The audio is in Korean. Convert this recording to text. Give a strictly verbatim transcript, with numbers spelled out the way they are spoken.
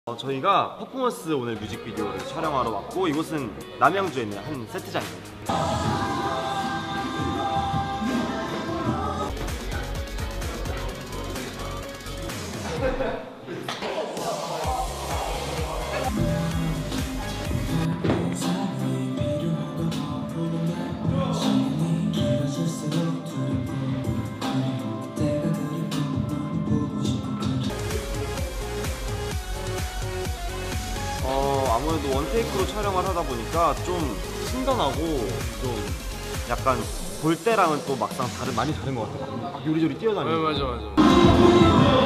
어, 저희가 퍼포먼스 오늘 뮤직비디오를 촬영하러 왔고, 이곳은 남양주에 있는 한 세트장입니다. 어, 아무래도 원테이크로 촬영을 하다 보니까 좀 신선하고 좀 약간 볼 때랑은 또 막상 다른 많이 다른 것 같아요. 막 요리조리 뛰어다니고. 네, 맞아 맞아.